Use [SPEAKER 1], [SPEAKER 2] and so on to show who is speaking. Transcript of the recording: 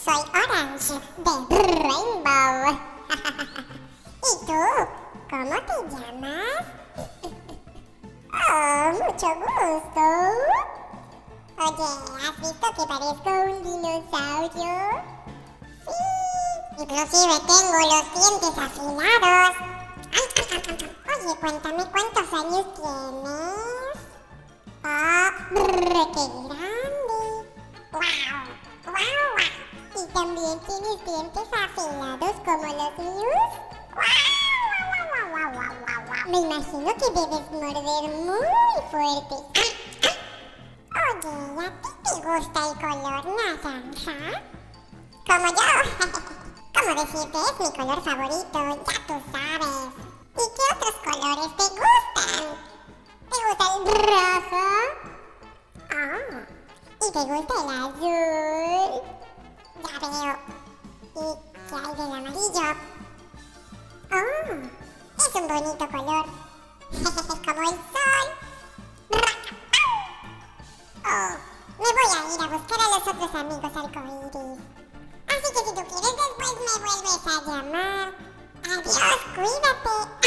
[SPEAKER 1] Soy Orange de Rainbow. ¿Y tú? ¿Cómo te llamas? Oh, mucho gusto. Oye, ¿has visto que parezco un dinosaurio? Sí, inclusive tengo los dientes afilados. Oye, cuéntame cuántos años tienes. ¡Oh, qué grande! ¡Wow! ¡Wow, wow! ¿Y también tienes dientes afilados como los míos? ¡Wow, wow, wow, wow, wow, wow! Me imagino que debes morder muy fuerte. Oye, ¿a ti te gusta el color naranja? Como yo. ¿Cómo decirte? Es mi color favorito, ya tú sabes. ¿Y qué otros colores te gustan? ¿Te gusta el rojo? Ah, ¿y te gusta el azul? Ya veo. ¿Y qué hay del amarillo? Oh, es un bonito color. Como el sol. Oh, me voy a ir a buscar a los otros amigos arcoíris. Así que si tú quieres después me vuelves a llamar. Adiós, cuídate.